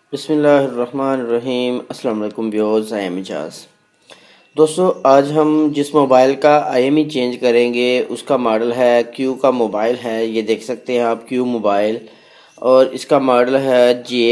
बिस्मिल्लाहिर्रहमानिर्रहीम। अस्सलाम वालेकुम व्यूअर्स, आई एम इजाज़। दोस्तों, आज हम जिस मोबाइल का IMEI चेंज करेंगे उसका मॉडल है क्यू का मोबाइल है। ये देख सकते हैं आप, क्यू मोबाइल, और इसका मॉडल है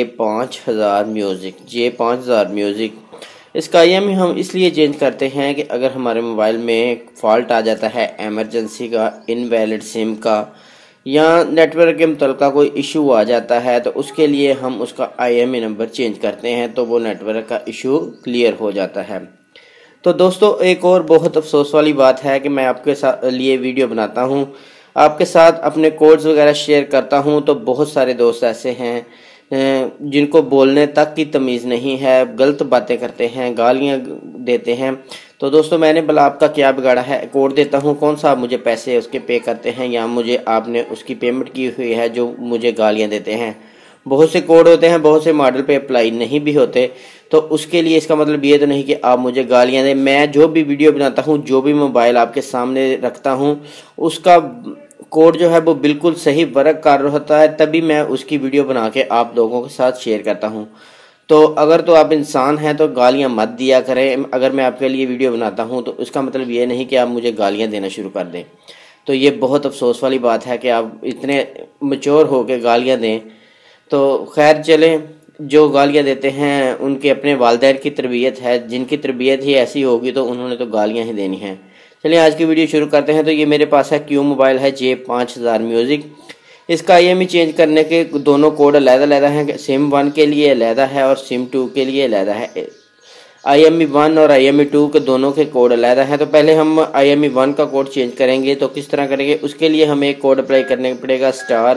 J5000 म्यूज़िक। इसका IMEI हम इसलिए चेंज करते हैं कि अगर हमारे मोबाइल में फ़ॉल्ट आ जाता है एमरजेंसी का, इनवैलिड सिम का, या नेटवर्क के मुतलका कोई इशू आ जाता है, तो उसके लिए हम उसका IMEI नंबर चेंज करते हैं तो वो नेटवर्क का इशू क्लियर हो जाता है। तो दोस्तों, एक और बहुत अफसोस वाली बात है कि मैं आपके साथ लिए वीडियो बनाता हूँ, आपके साथ अपने कोड्स वगैरह शेयर करता हूँ, तो बहुत सारे दोस्त ऐसे हैं जिनको बोलने तक की तमीज़ नहीं है, गलत बातें करते हैं, गालियाँ देते हैं। तो दोस्तों, मैंने भला आपका क्या बिगाड़ा है? कोड देता हूँ, कौन सा आप मुझे पैसे उसके पे करते हैं या मुझे आपने उसकी पेमेंट की हुई है जो मुझे गालियाँ देते हैं? बहुत से कोड होते हैं, बहुत से मॉडल पे अप्लाई नहीं भी होते, तो उसके लिए इसका मतलब ये तो नहीं कि आप मुझे गालियाँ दें। मैं जो भी वीडियो बनाता हूँ, जो भी मोबाइल आपके सामने रखता हूँ, उसका कोड जो है वो बिल्कुल सही वर्क कर रहा होता है, तभी मैं उसकी वीडियो बना के आप लोगों के साथ शेयर करता हूँ। तो अगर तो आप इंसान हैं तो गालियाँ मत दिया करें। अगर मैं आपके लिए वीडियो बनाता हूँ तो इसका मतलब ये नहीं कि आप मुझे गालियाँ देना शुरू कर दें। तो ये बहुत अफसोस वाली बात है कि आप इतने मैच्योर हो के गालियाँ दें। तो खैर चलें, जो गालियाँ देते हैं उनके अपने वालिदैन की तरबियत है, जिनकी तरबियत ही ऐसी होगी तो उन्होंने तो गालियाँ ही देनी हैं। चलिए आज की वीडियो शुरू करते हैं। तो ये मेरे पास है क्यू मोबाइल है J5000 म्यूज़िक। इसका IMEI चेंज करने के दोनों कोड अलग-अलग हैं। सिम 1 के लिए अलग है और सिम 2 के लिए अलग है। IMEI 1 और IMEI 2 के दोनों के कोड अलग हैं। तो पहले हम IMEI 1 का कोड चेंज करेंगे। तो किस तरह करेंगे? उसके लिए हमें एक कोड अप्लाई करने पड़ेगा,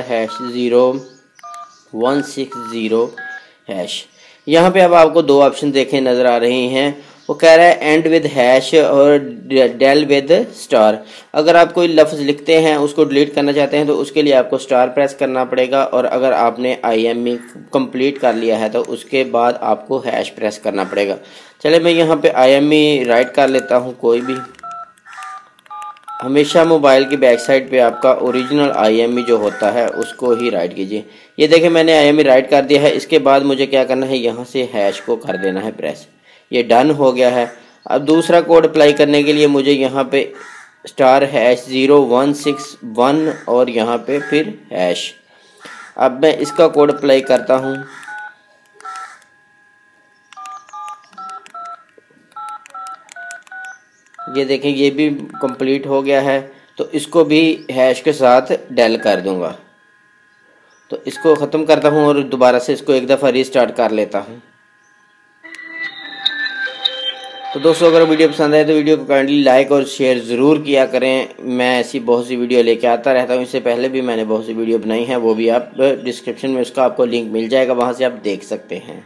*#0160#। यहाँ पे अब आपको दो ऑप्शन देखे नज़र आ रही हैं। वो कह रहा है एंड विद हैश और डेल विद स्टार। अगर आप कोई लफ्ज़ लिखते हैं, उसको डिलीट करना चाहते हैं, तो उसके लिए आपको स्टार प्रेस करना पड़ेगा, और अगर आपने IMEI कंप्लीट कर लिया है तो उसके बाद आपको हैश प्रेस करना पड़ेगा। चले, मैं यहाँ पे IMEI राइट कर लेता हूँ कोई भी। हमेशा मोबाइल की बैक साइड पे आपका ओरिजिनल IMEI जो होता है उसको ही राइट कीजिए। ये देखें, मैंने IMEI राइट कर दिया है। इसके बाद मुझे क्या करना है, यहाँ से हैश को कर देना है प्रेस। ये डन हो गया है। अब दूसरा कोड अप्लाई करने के लिए मुझे यहाँ पे *#0161 और यहाँ पे फिर हैश। अब मैं इसका कोड अप्लाई करता हूँ। ये देखें, ये भी कंप्लीट हो गया है। तो इसको भी हैश के साथ डेल कर दूंगा। तो इसको ख़त्म करता हूँ और दोबारा से इसको एक दफ़ा रीस्टार्ट कर लेता हूँ। तो दोस्तों, अगर वीडियो पसंद आए तो वीडियो को काइंडली लाइक और शेयर ज़रूर किया करें। मैं ऐसी बहुत सी वीडियो लेके आता रहता हूँ। इससे पहले भी मैंने बहुत सी वीडियो बनाई हैं, वो भी आप डिस्क्रिप्शन में उसका आपको लिंक मिल जाएगा, वहाँ से आप देख सकते हैं।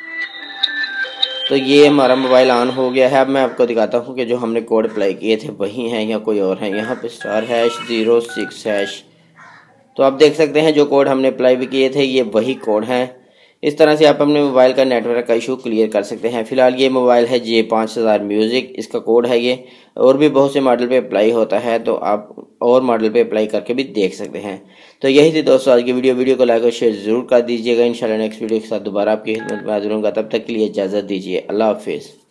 तो ये हमारा मोबाइल ऑन हो गया है। अब मैं आपको दिखाता हूँ कि जो हमने कोड अप्लाई किए थे वही हैं या कोई और हैं। यहाँ पे *#06#। तो आप देख सकते हैं जो कोड हमने अप्लाई भी किए थे ये वही कोड हैं। इस तरह से आप अपने मोबाइल का नेटवर्क का इशू क्लियर कर सकते हैं। फ़िलहाल ये मोबाइल है J5000 म्यूज़िक, इसका कोड है ये। और भी बहुत से मॉडल पे अप्लाई होता है, तो आप और मॉडल पे अप्लाई करके भी देख सकते हैं। तो यही थी दोस्तों आज की वीडियो को लाइक और शेयर ज़रूर कर दीजिएगा। इंशाल्लाह नेक्स्ट वीडियो के साथ दोबारा आपकी खिदमत में हाजिर होऊंगा। तब तक के लिए इजाज़त दीजिए। अल्लाह हाफिज़।